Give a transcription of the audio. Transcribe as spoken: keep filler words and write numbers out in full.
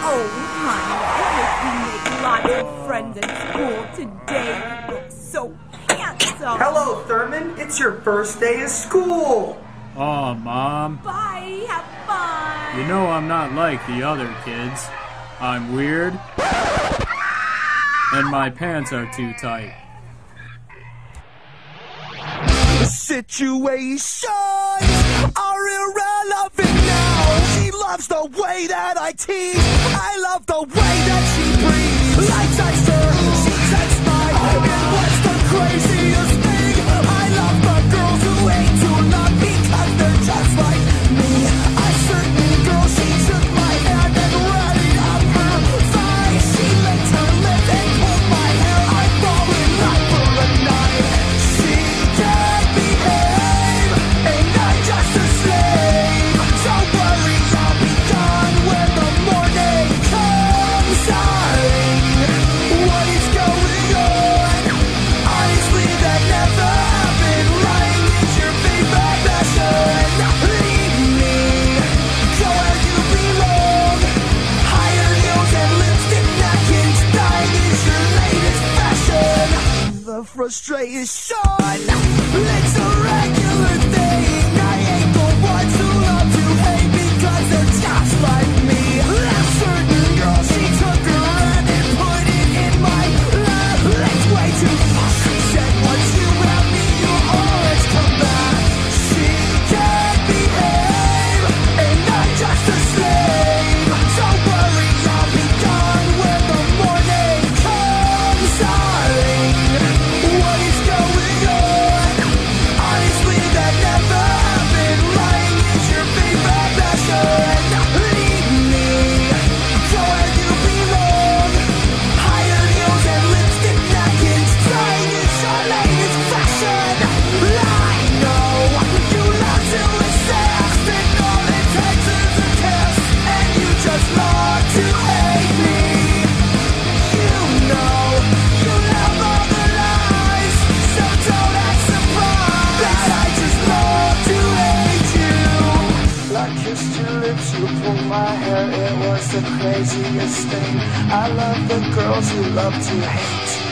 Oh, honey, I hope you make lots of friends at school today. You look so handsome. Hello, Thurman. It's your first day of school. Aw, Mom. Bye, have fun. You know I'm not like the other kids. I'm weird. And my pants are too tight. Situations are irrelevant now. She loves the way that I tease. I love the way that she breathes. I touched her, she touched mine. And what's the craziest thing? I love the girls who hate to love because they're just like me. A certain girl, she took my hand and ratted up her thigh. She licked her lip and pulled my hair. I fall in love for a night. She can't behave, and I'm just a slave. Don't worry, I'll be gone when the morning comes. Darling, what is going on? Honestly, that never happened. Lying is your favorite passion. Leave me, go where you belong. Higher heels and lipstick napkins. Dying is your latest fashion. The frustration, it's a regular thing. I ain't the ones who love to hate because they're just like me. That certain girl, she took her hand and put it in my lap. It's way too far. She said, once you have me, you'll always come back. She can't behave, and I'm just a slave. Don't worry, I'll be gone when the morning comes. Darling, what is going on? Honestly, that never happened. Lying is your favorite passion. Leave me, go where you belong. Higher heels and lipstick napkins. Trying is your latest fashion. I know you love to accept, and all it takes is a kiss, and you just love to hate me. You know you love all the lies, so don't act surprised that I just love to hate you. I kissed your lips, you pulled my hair, it was the craziest thing. I love the girls who love to hate.